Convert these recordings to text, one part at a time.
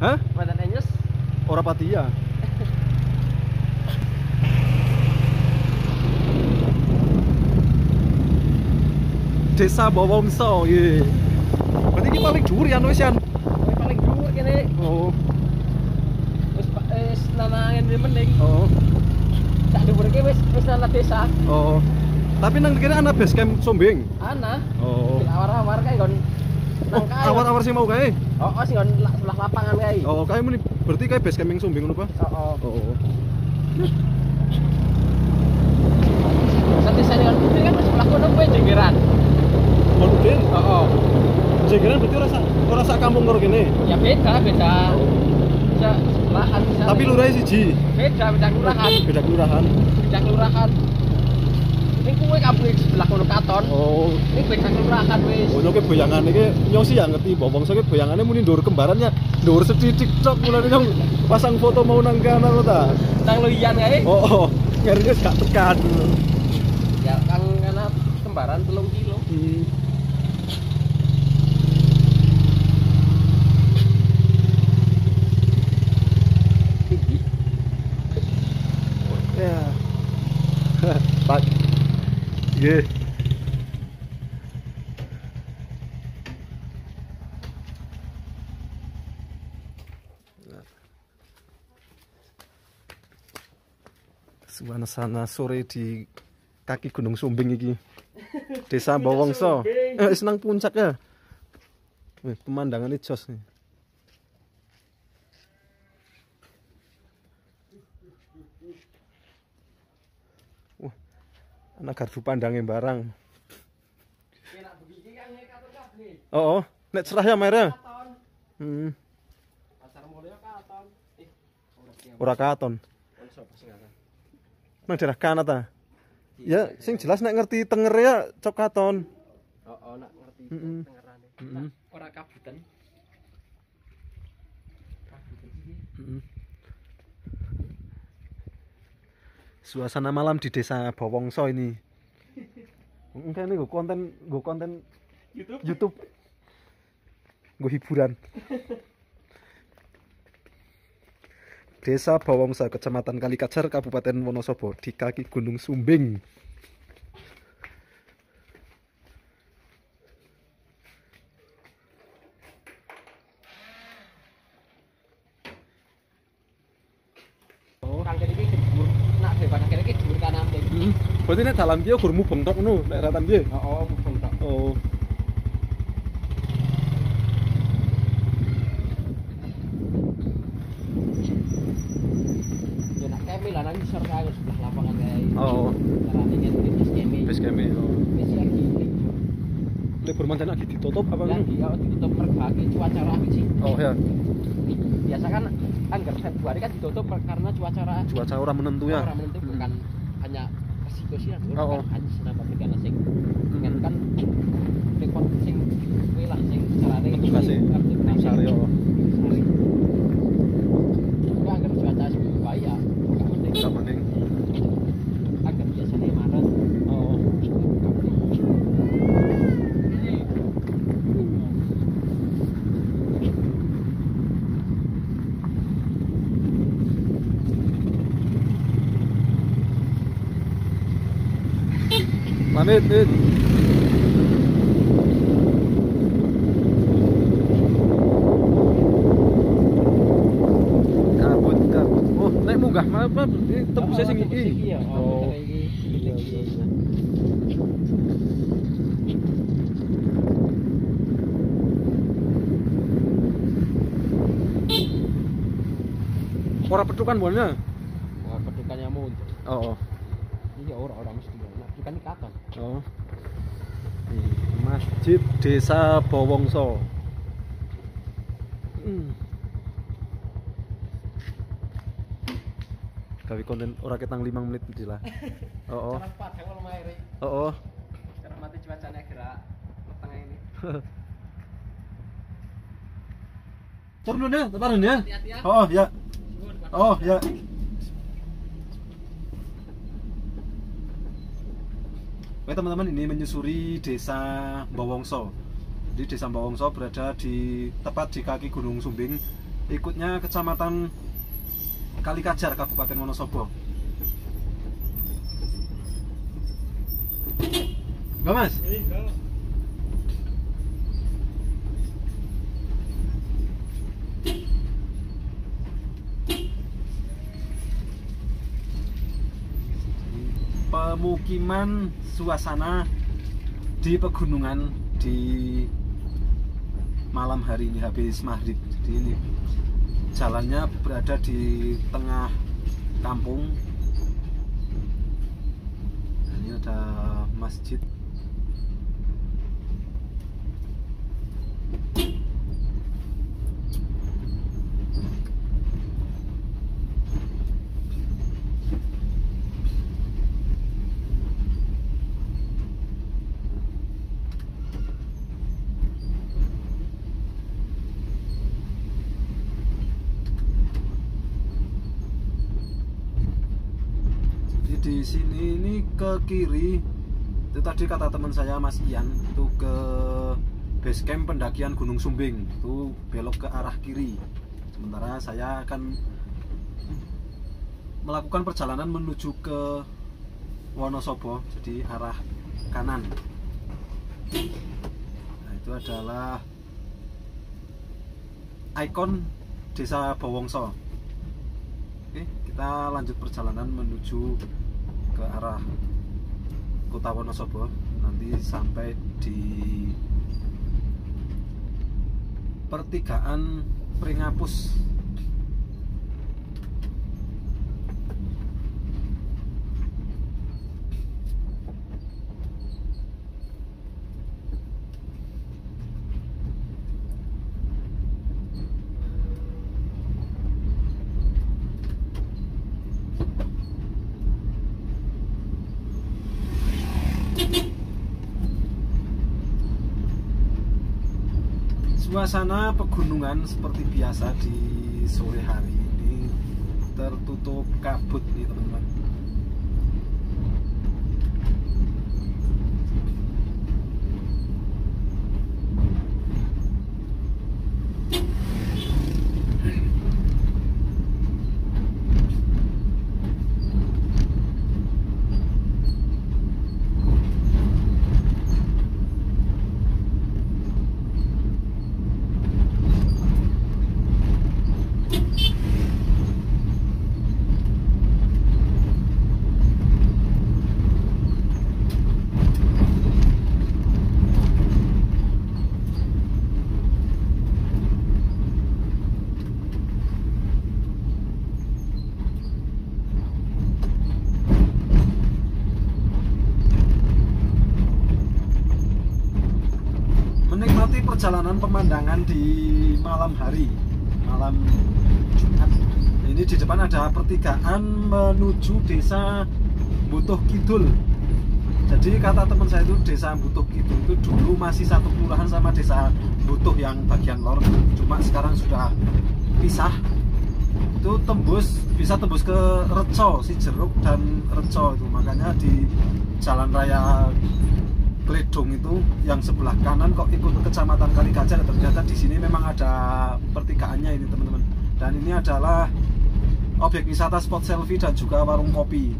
Hah? Badan Enyes. Ora pati ya. Desa Bawongso, iya. Berarti ini paling dhuwur ya wis yan. Paling dhuwur kene. Oh. Wis nanangen mending. Oh. Sak dhuwur iki wis nana desa. Oh. Tapi nang kene ana base camp Sumbing. Ana. Oh. Awar-awar kae nggon Oh, awar-awar sing mau kae. Oh, sing nggon sebelah lapangan kae. Oh, kae muni berarti kae base camp Sumbing ngono, Pak? Oh. Oh. Sate sane kan sebelah kono kuwi jenggeran. Mungkin. Oh. Jenggeran berarti ora sak kampung karo kene. Ya beda. Bisa sebelahan bisa. Tapi lurahnya siji. Beda kelurahan. Beda kelurahan. Beda kelurahan. Ini kuwi kampung sebelah kono katon. Oh. Ini beda kelurahan wis. Oh, nyok boyangan iki nyong sih ya ngerti Bawongso ki boyangane muni ndur kembarannya. Ndur setitik cok mulane nyong pasang foto mau nang kana kok ta. Nang Loyan kae. Oh. Ngene gak tekan. Ya kang kana kembaran 3 kilo. Ya. Pak. Nggih. Suasana sore di kaki Gunung Sumbing iki. Desa Bawongso. Wis nang puncak ya. Wih, pemandangannya jos nih. Wah, anak gardu pandangnya barang. Oh, nek cerah ya merah. Ora katon. Nang daerah kana ta? Ya, sing jelas nek ngerti tenger ya cok katon. Oh, nak ngerti tengerane. Ora kabutan. Suasana malam di desa Bawongso ini. Enggak ini gue konten YouTube. Gue hiburan. Desa Bawongso, Kecamatan Kalikajar, Kabupaten Wonosobo, di kaki Gunung Sumbing. Oh, kang kene iki dhuwur. Nak daripada kene iki dhuwur kanan iki. Berarti nek dalan piye gur mubeng tok ngono, nek ratan piye? Oh, mubeng tok. Oh. Ya nak kemi lah nang isor kae sebelah lapangan kae. Oh. Carane ngene wis kemi. Wis kemi. Oh. Wis lagi. Libur manten lagi ditutup apa ngono? Lagi ya ditutup pergi cuaca rapi sih. Oh ya. Biasa kan anggar Februari kan ditutup karena Cuaca orang menentu ya. Orang menentu bukan hanya resiko sih, Oh. hanya senapa begana sing kan rekod sing kuwi lah sing carane Aktivasi. Sari oh. Ya anggar cuaca baik ya. Gak penting. Anggar biasanya Maret. Oh. Pamit, Dit. Kabut. Oh, naik munggah apa? Tembusnya sing iki. Oh. Ora petukan bolanya. Oh, pedukannya muncul. Oh. Iya, orang mesti. Pedukan iki kapan? Oh. Masjid Desa Bawongso. Gawe konten ora ketang 5 menit iki lah. Oh. Oh. Sekarang mati cuacanya gerak tengah ini. Turun ya, teparan ya. Hati-hati ya. Oh, ya. Oh, ya. Oke teman-teman, ini menyusuri desa Bawongso. Jadi desa Bawongso berada tepat di kaki Gunung Sumbing Ikutnya Kecamatan Kalikajar, Kabupaten Wonosobo. Enggak, Mas? Pemukiman suasana di pegunungan di malam hari ini habis maghrib. Jadi ini jalannya berada di tengah kampung. Nah, ini ada masjid. Di sini ini ke kiri itu tadi kata teman saya Mas Ian itu ke base camp pendakian Gunung Sumbing, itu belok ke arah kiri. Sementara saya akan melakukan perjalanan menuju ke Wonosobo, jadi arah kanan. Nah, itu adalah ikon Desa Bowongso. Oke, kita lanjut perjalanan menuju ke arah Kota Wonosobo. Nanti sampai di pertigaan Pringapus. Suasana pegunungan seperti biasa di sore hari ini tertutup kabut nih teman-teman. Menikmati perjalanan pemandangan di malam hari, malam Jumat. Ini di depan ada pertigaan menuju Desa Butuh Kidul. Jadi kata teman saya itu Desa Butuh Kidul itu dulu masih satu kelurahan sama Desa Butuh yang bagian lor, cuma sekarang sudah pisah. Itu bisa tembus ke Reco, Sijeruk dan Reco itu. Makanya di jalan raya Kledong itu yang sebelah kanan kok ikut ke Kecamatan Kalikajar, ternyata di sini memang ada pertigaannya ini teman-teman. Dan ini adalah objek wisata spot selfie dan juga warung kopi.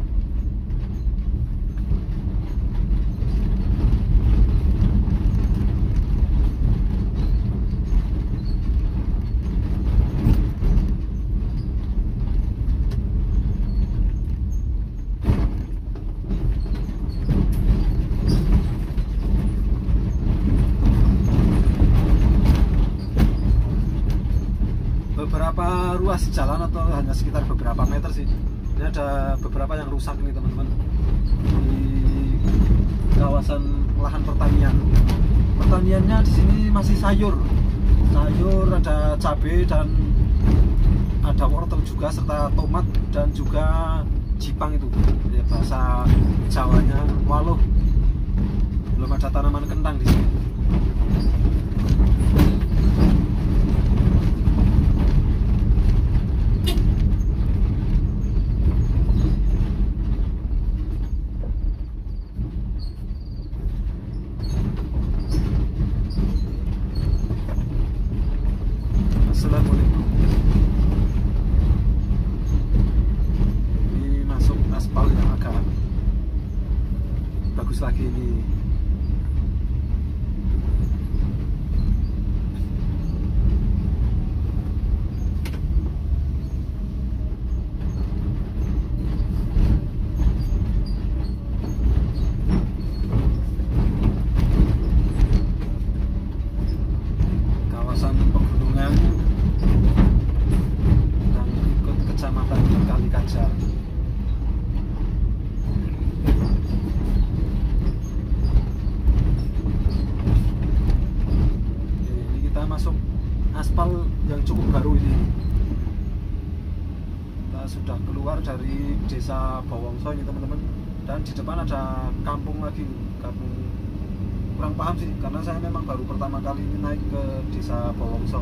Beberapa ruas jalan atau hanya sekitar beberapa meter sih. Ini ada beberapa yang rusak nih teman-teman di kawasan lahan pertanian. Pertaniannya di sini masih sayur, ada cabai dan ada wortel juga serta tomat dan juga jipang itu ya, bahasa Jawanya. Waluh, belum ada tanaman kentang di sini. Assalamualaikum. Ini masuk aspal yang agak bagus lagi ini. Kawasan pegunungan dan ikut kecamatan Kalikajar. Ini kita masuk aspal yang cukup baru ini. Kita sudah keluar dari desa Bawongso ini teman-teman, dan di depan ada kampung lagi, kampung kurang paham sih karena saya memang baru pertama kali ini naik ke desa Bawongso.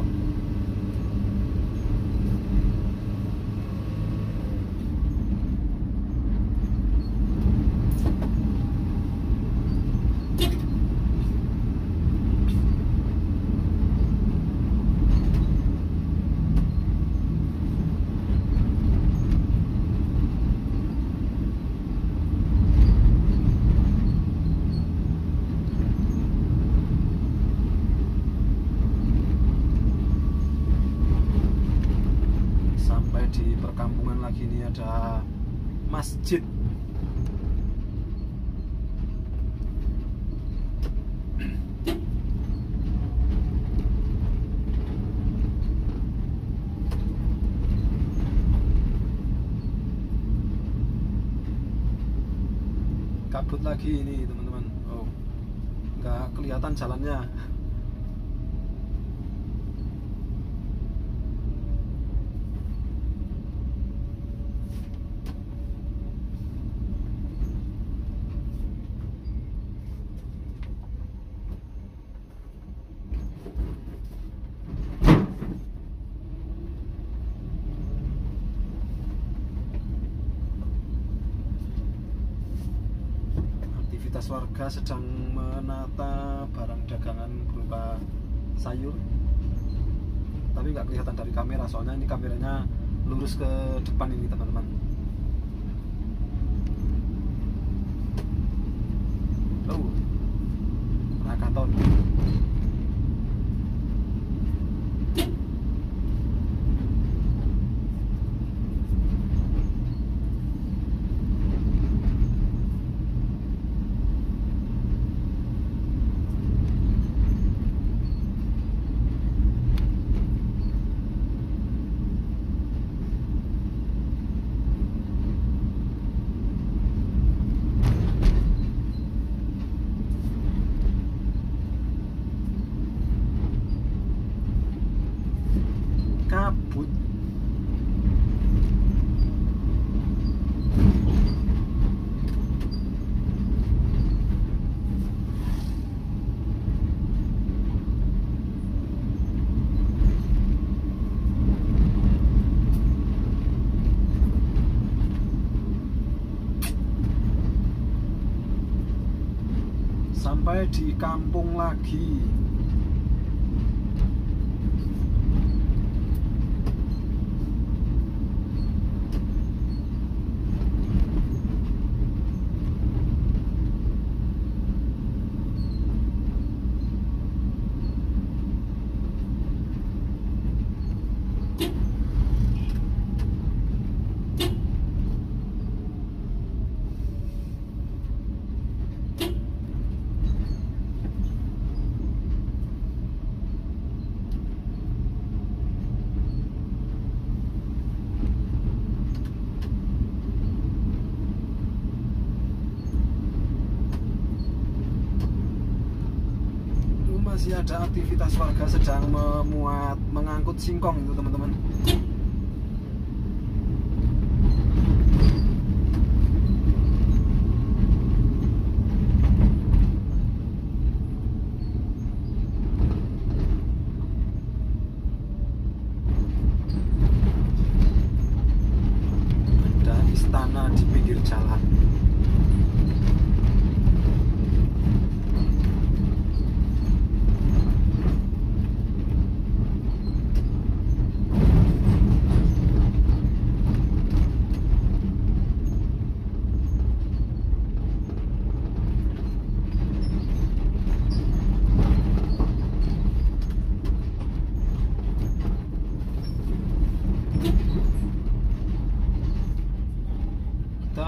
Sampai di perkampungan lagi ini ada masjid. Kabut lagi ini teman-teman. Oh, nggak kelihatan jalannya. Aktivitas warga sedang menata barang dagangan berupa sayur, tapi nggak kelihatan dari kamera soalnya ini kameranya lurus ke depan ini teman-teman. Oh, Rakaton. Kabut. Sampai di kampung lagi. Masih ada aktivitas warga sedang mengangkut singkong itu teman-teman. Ada istana di pinggir jalan.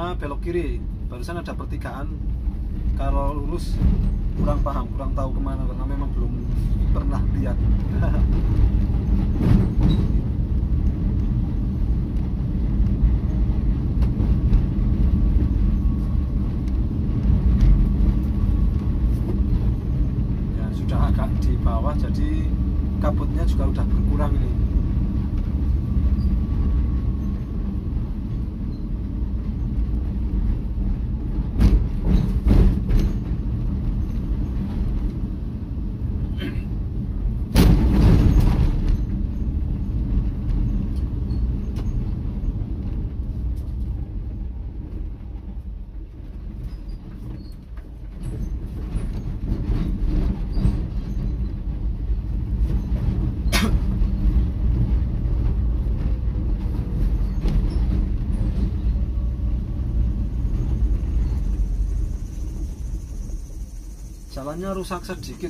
kita belok kiri. Barusan ada pertigaan, kalau lurus kurang paham, kurang tahu kemana karena memang belum pernah lihat. Ya sudah agak di bawah, jadi kabutnya juga udah berkurang ini. Jalannya rusak sedikit.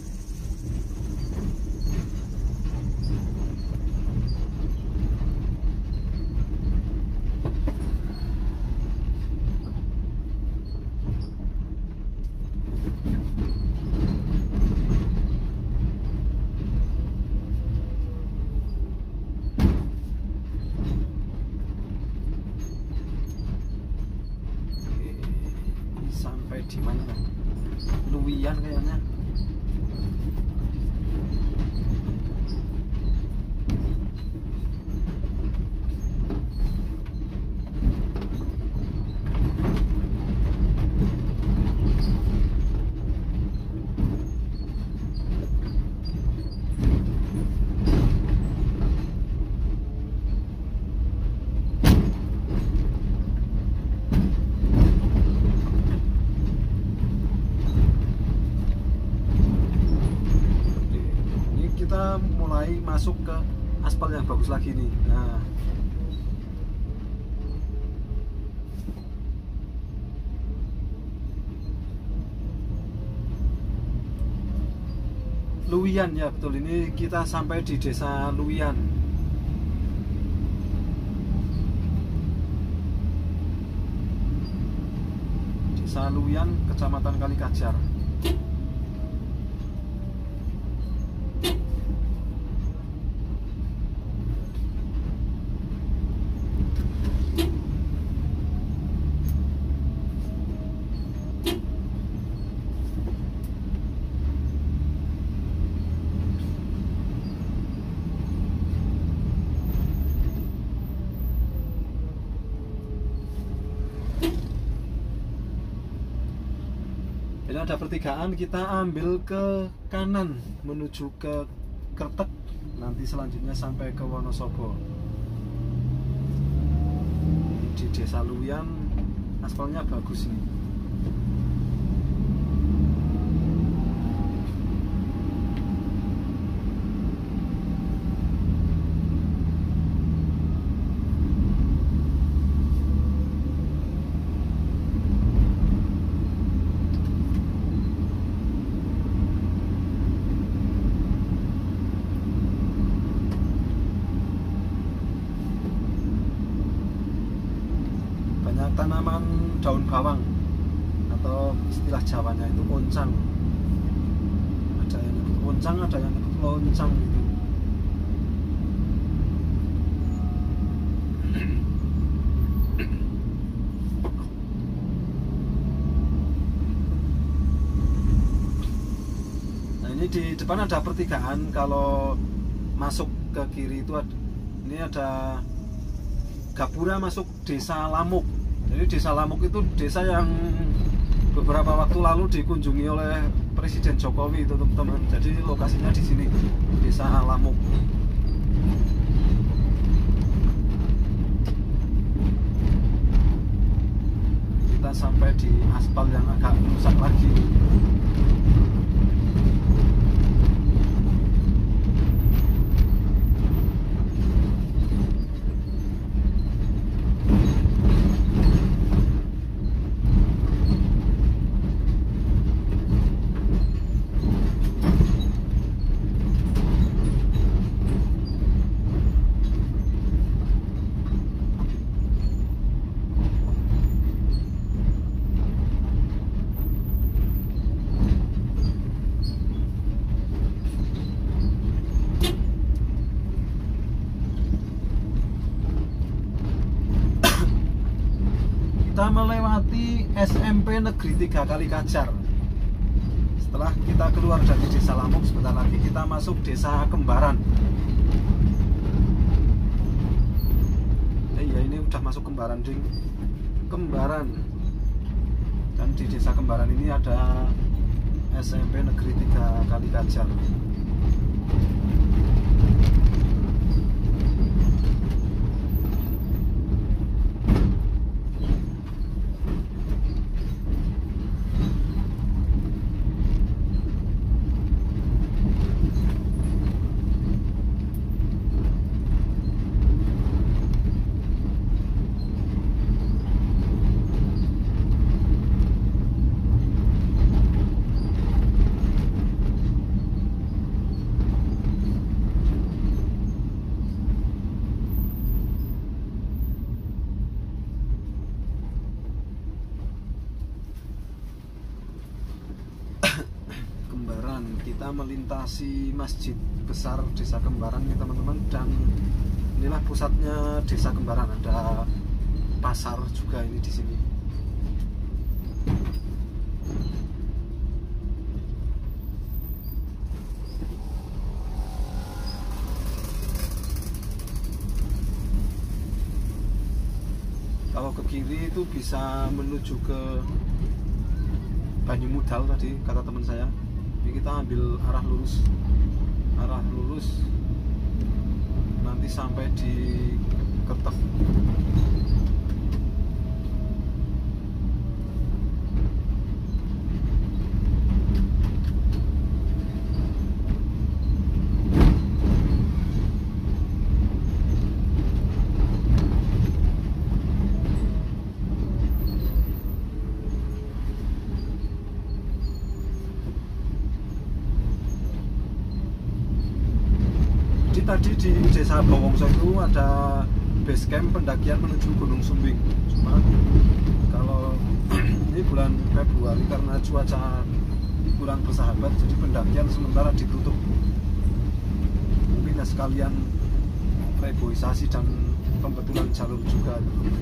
Oke, sampai di mana? Luwian kayaknya. Kita mulai masuk ke aspal yang bagus lagi nih. Nah, Luwian ya betul, ini kita sampai di desa Luwian. Desa Luwian, Kecamatan Kalikajar. Ini ada pertigaan, kita ambil ke kanan menuju ke Kertek, nanti selanjutnya sampai ke Wonosobo. Di desa Luwian aspalnya bagus nih. Tanaman daun bawang atau istilah Jawanya itu oncang. Ada yang nyebut oncang, ada yang nyebut loncang gitu. Nah, ini di depan ada pertigaan, kalau masuk ke kiri itu ini ada Gapura masuk desa Lamuk. Jadi desa Lamuk itu desa yang beberapa waktu lalu dikunjungi oleh Presiden Jokowi itu teman-teman. Jadi lokasinya di sini, desa Lamuk. Kita sampai di aspal yang agak rusak lagi. kita melewati SMP Negeri 3 Kalikajar. Setelah kita keluar dari Desa Lamuk, sebentar lagi kita masuk Desa Kembaran. Iya, ini udah masuk Kembaran, ding. Kembaran. Dan di Desa Kembaran ini ada SMP Negeri 3 Kalikajar. Kita melintasi masjid besar Desa Kembaran nih teman-teman, dan inilah pusatnya Desa Kembaran. Ada pasar juga ini di sini. Kalau ke kiri itu bisa menuju ke Banyumudal tadi kata teman saya. Ini kita ambil arah lurus nanti sampai di Ketek. Tadi di Desa Bawongso itu ada base camp pendakian menuju Gunung Sumbing. Cuma kalau ini bulan Februari karena cuaca kurang bersahabat, jadi pendakian sementara ditutup. Mungkin ya sekalian reboisasi dan pembetulan jalur juga.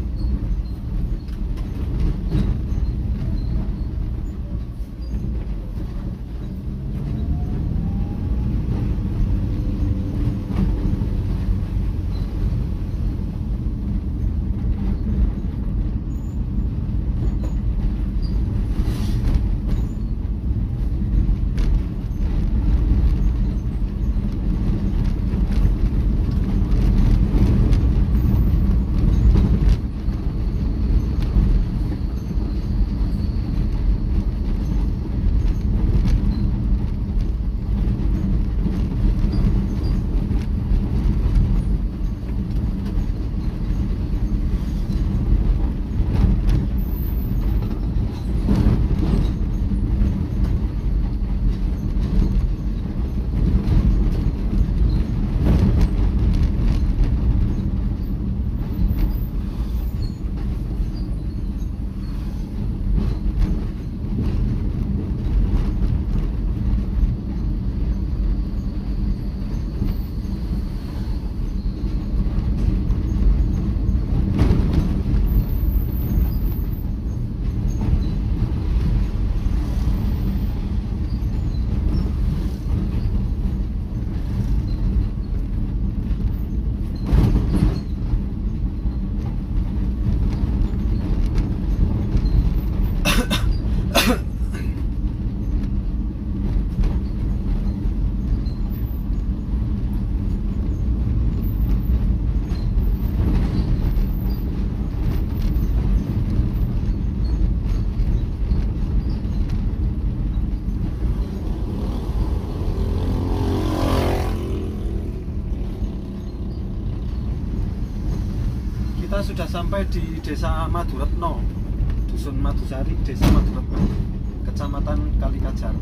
Kita sudah sampai di Desa Maduretno, Dusun Madusari, Desa Maduretno, Kecamatan Kalikajar.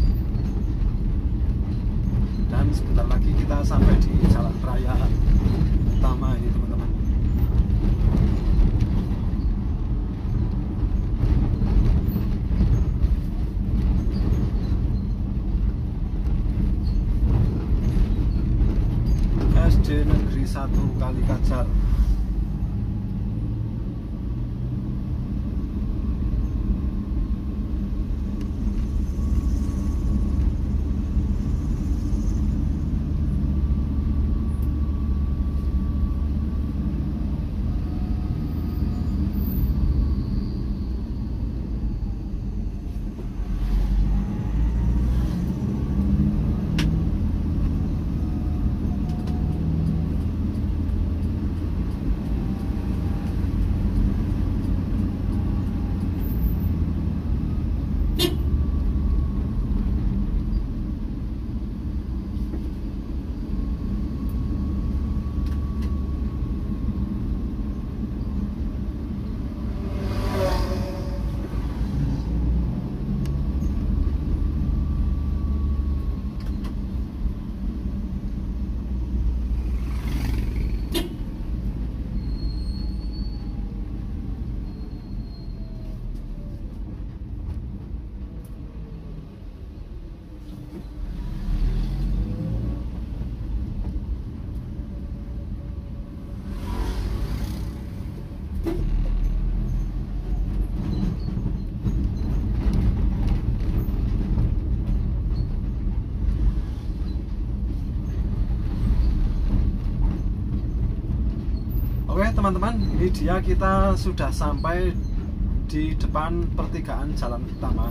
Dan sebentar lagi kita sampai di jalan raya utama ini teman-teman. SD Negeri 1 Kalikajar. Oke teman-teman, ini dia, kita sudah sampai di depan pertigaan jalan utama,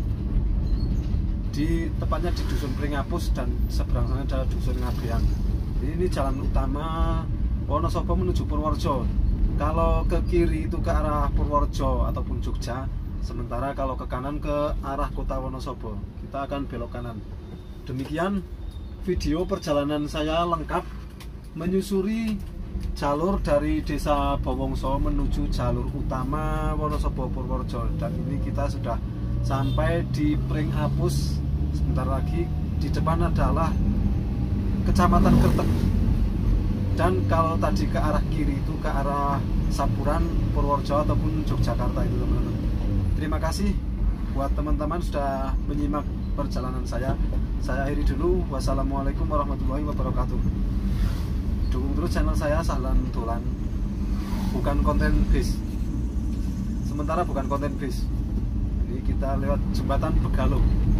tepatnya di Dusun Pringapus, dan seberang sana ada Dusun Ngabean. Ini jalan utama Wonosobo menuju Purworejo. Kalau ke kiri itu ke arah Purworejo ataupun Jogja, sementara kalau ke kanan ke arah kota Wonosobo. Kita akan belok kanan. Demikian video perjalanan saya lengkap menyusuri jalur dari Desa Bowongso menuju jalur utama Wonosobo Purworejo, dan ini kita sudah sampai di Pringapus. Sebentar lagi di depan adalah Kecamatan Kertek, dan kalau tadi ke arah kiri itu ke arah Saburan, Purworejo ataupun Yogyakarta itu teman-teman. Terima kasih buat teman-teman sudah menyimak perjalanan saya. Saya akhiri dulu. Wassalamualaikum warahmatullahi wabarakatuh. Dukung terus channel saya Sahlan Dolan, bukan konten bis, sementara bukan konten bis. Ini kita lewat jembatan Begalo.